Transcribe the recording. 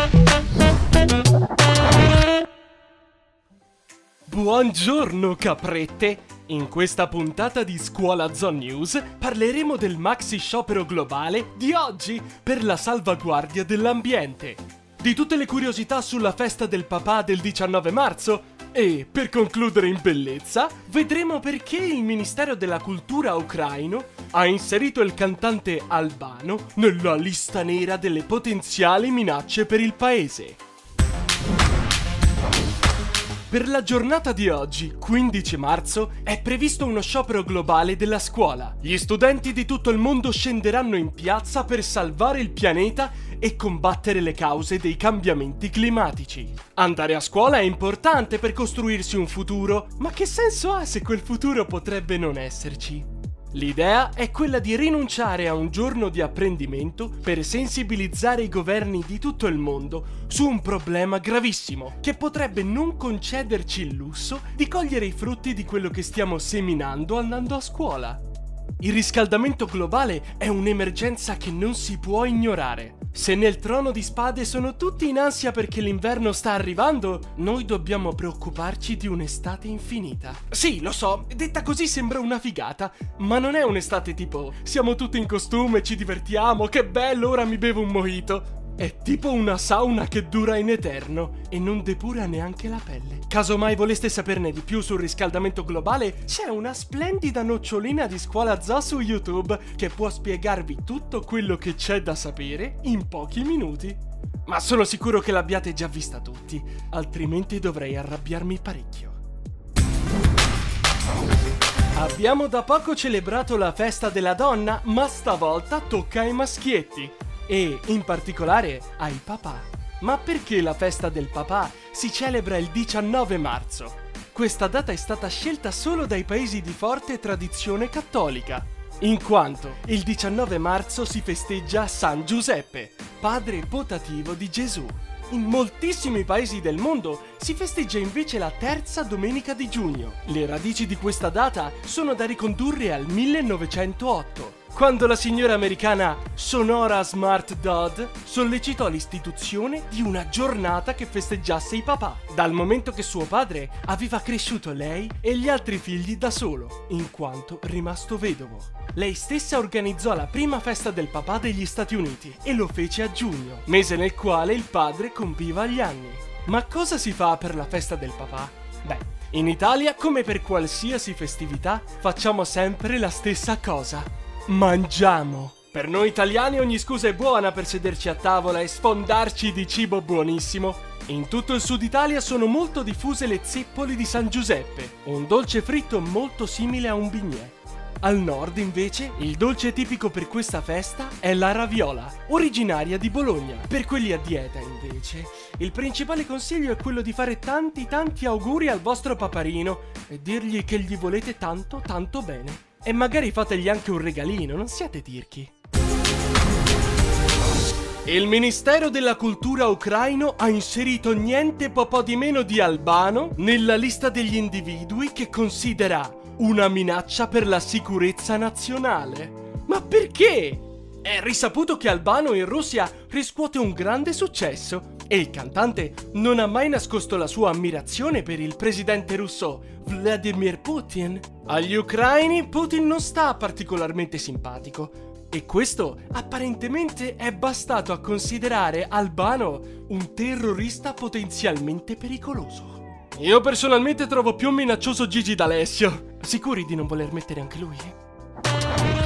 Buongiorno caprette! In questa puntata di Scuola Zone News parleremo del maxi sciopero globale di oggi per la salvaguardia dell'ambiente, di tutte le curiosità sulla festa del papà del 19 marzo e, per concludere in bellezza, vedremo perché il Ministero della Cultura ucraino ha inserito il cantante Albano nella lista nera delle potenziali minacce per il paese. Per la giornata di oggi, 15 marzo, è previsto uno sciopero globale della scuola. Gli studenti di tutto il mondo scenderanno in piazza per salvare il pianeta e combattere le cause dei cambiamenti climatici. Andare a scuola è importante per costruirsi un futuro, ma che senso ha se quel futuro potrebbe non esserci? L'idea è quella di rinunciare a un giorno di apprendimento per sensibilizzare i governi di tutto il mondo su un problema gravissimo che potrebbe non concederci il lusso di cogliere i frutti di quello che stiamo seminando andando a scuola. Il riscaldamento globale è un'emergenza che non si può ignorare. Se nel Trono di Spade sono tutti in ansia perché l'inverno sta arrivando, noi dobbiamo preoccuparci di un'estate infinita. Sì, lo so, detta così sembra una figata, ma non è un'estate tipo siamo tutti in costume, ci divertiamo, che bello, ora mi bevo un mojito. È tipo una sauna che dura in eterno e non depura neanche la pelle. Caso mai voleste saperne di più sul riscaldamento globale, c'è una splendida nocciolina di Scuola Zoo su YouTube che può spiegarvi tutto quello che c'è da sapere in pochi minuti. Ma sono sicuro che l'abbiate già vista tutti, altrimenti dovrei arrabbiarmi parecchio. Abbiamo da poco celebrato la festa della donna, ma stavolta tocca ai maschietti. E, in particolare, ai papà. Ma perché la festa del papà si celebra il 19 marzo? Questa data è stata scelta solo dai paesi di forte tradizione cattolica, in quanto il 19 marzo si festeggia San Giuseppe, padre potativo di Gesù. In moltissimi paesi del mondo si festeggia invece la terza domenica di giugno. Le radici di questa data sono da ricondurre al 1908. Quando la signora americana Sonora Smart Dodd sollecitò l'istituzione di una giornata che festeggiasse i papà, dal momento che suo padre aveva cresciuto lei e gli altri figli da solo, in quanto rimasto vedovo. Lei stessa organizzò la prima festa del papà degli Stati Uniti e lo fece a giugno, mese nel quale il padre compiva gli anni. Ma cosa si fa per la festa del papà? Beh, in Italia, come per qualsiasi festività, facciamo sempre la stessa cosa. Mangiamo. Per noi italiani ogni scusa è buona per sederci a tavola e sfondarci di cibo buonissimo. In tutto il sud Italia sono molto diffuse le zeppole di San Giuseppe, un dolce fritto molto simile a un bignè. Al nord, invece, il dolce tipico per questa festa è la raviola, originaria di Bologna. Per quelli a dieta, invece, il principale consiglio è quello di fare tanti auguri al vostro paparino e dirgli che gli volete tanto bene. E magari fategli anche un regalino, non siate tirchi. Il Ministero della Cultura ucraino ha inserito niente po' di meno di Albano nella lista degli individui che considera una minaccia per la sicurezza nazionale. Ma perché? È risaputo che Albano in Russia riscuote un grande successo e il cantante non ha mai nascosto la sua ammirazione per il presidente russo Vladimir Putin. Agli ucraini Putin non sta particolarmente simpatico e questo apparentemente è bastato a considerare Albano un terrorista potenzialmente pericoloso. Io personalmente trovo più minaccioso Gigi D'Alessio. Sicuri di non voler mettere anche lui?